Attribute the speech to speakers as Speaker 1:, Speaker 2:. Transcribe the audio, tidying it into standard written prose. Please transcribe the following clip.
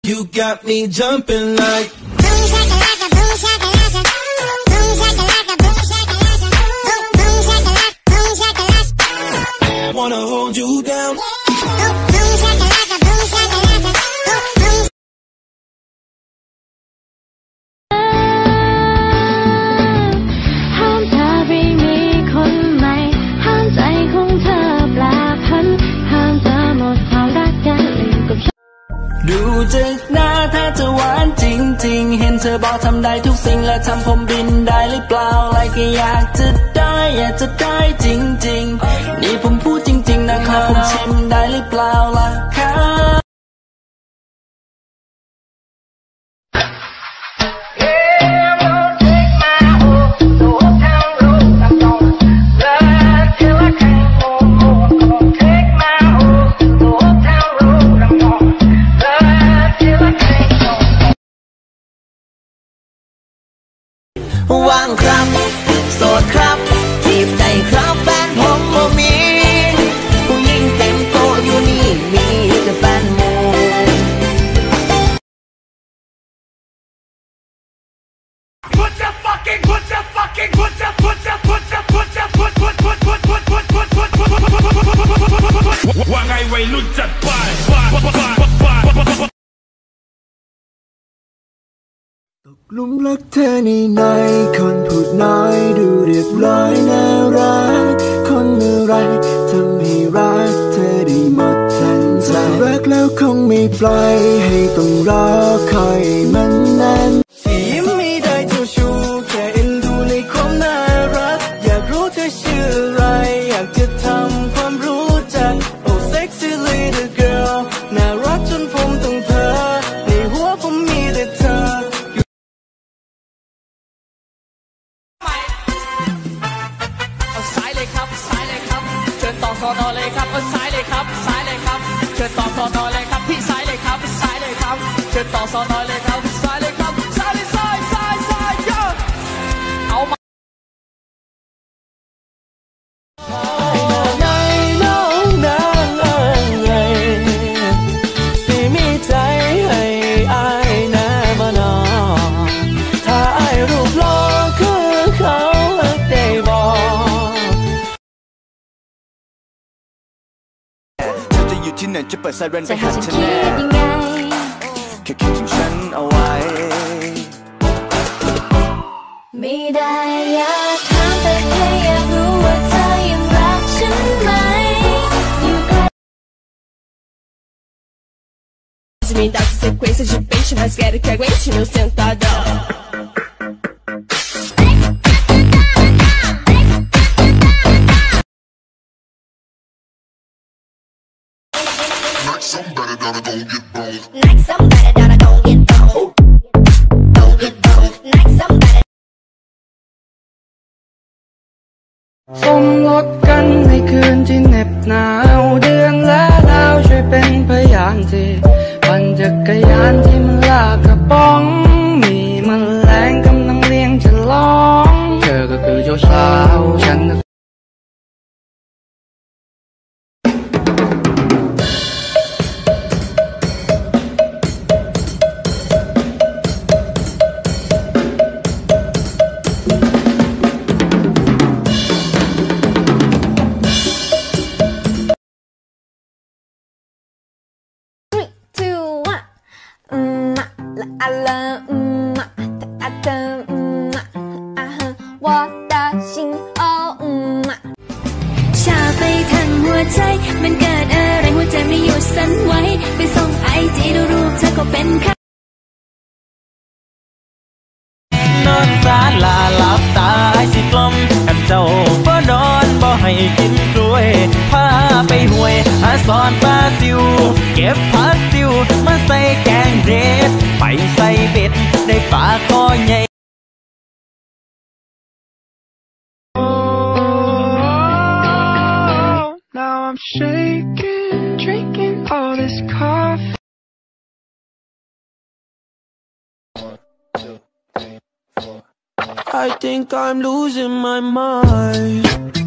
Speaker 1: You got me jumping like
Speaker 2: boom shakalaka, boom shakalaka, boom shakalaka, boom shakalaka, boom shakalaka, boom shakalaka.
Speaker 1: Wanna hold you down.
Speaker 2: Boom shakalaka, boom shakalaka, boom.
Speaker 3: ห้ามเธอไปมีคนใหม่ห้ามใจของเธอแปรผันห้ามเธอหมดความรักกันลืมกับฉัน
Speaker 1: ดูจากหน้าถ้าจะหวานจริงๆเห็นเธอบอกทำได้ทุกสิ่งและทำผมบินได้หรือเปล่าอะไรก็อยากจะได้จริงๆนี่ผมพูดจริงๆนะครับผมชิมได้หรือเปล่าล่ะครับ
Speaker 4: ว่างครับโสดครับจีบได้ครับแฟนผมบ่มีผู้หญิงเต็มโต๊ะอยู่นี่มีแต่แฟนหมู่
Speaker 5: ว่าไงวัยรุ่นจัดไป
Speaker 1: ตกหลุมรักเธอในคนพูดน้อยดูเรียบร้อยน่ารักคนอะไรทำให้รักเธอได้หมดทั้งใจรักแล้วคงไม่ปล่อยให้ต้องรอคอยมันนานที่ยิ้มไม่ได้เจ้าชู้แค่เอ็นดูในความน่ารักอยากรู้เธอชื่ออะไรอยากจะทำความรู้จัก Oh sexy little girl น่ารักจนผมต้องเพ้อในหัวผมมีแต่เธอ
Speaker 6: สอนอเลยครับซ้ายเลยครับซ้ายเลยครับเชิญต่อสอนอเลยครับพี่ซ้ายเลยครับซ้ายเลยครับเชิญต่อสอนอเลยครับซ้ายเลยครับซ้ายเลยซ้ายเยอะเอามา
Speaker 1: สิมีใจให้อายแน่บ่นอถ้าอายรูปหล่อคือเขาได้บ่อยู่ที่ไหนจะเปิดไซเรนไปหาฉันแน่แค่คิดถึงฉันเอาไว้
Speaker 3: ไม่ได้อยากถามแต่แค่อยากรู้ว่าเธอยังรักฉันไหมอยู่ใกล้
Speaker 7: Me dá sequência de peixe, mas quero que aguente meu sentadão.
Speaker 8: Like somebody gotta go get boned.
Speaker 2: Like somebody gotta go get boned. Go get boned. Like somebody.
Speaker 9: สมรสกันในคืนที่เหน็บหนาวเดือนและดาวช่วยเป็นพยานที่ปั่นจักรยานที่มันลากกระป๋องมีแมลงกำลังเลี้ยงจะร้องเธอก็คือเจ้าสาวฉัน
Speaker 3: ชาไปทั้งหัวใจมันเกิดอะไรหัวใจไม่หยุดสั่นไหวไปส่งไอจีดูรูปเธอก็เป็นค่ะ
Speaker 1: นอนสาลาหลับตาสิกลมกับเจ้าบ่นอนบ่ให้กินกล้วยพาไปห้วยหาสอนปลาซิวเก็บผักซิวมาใส่แกงเด็ดไปใส่เบ็ดได้ปลาคอใหญ่
Speaker 9: Now I'm shaking, drinking all this coffee.
Speaker 1: 1, 2, 3, 4. I think I'm losing my mind.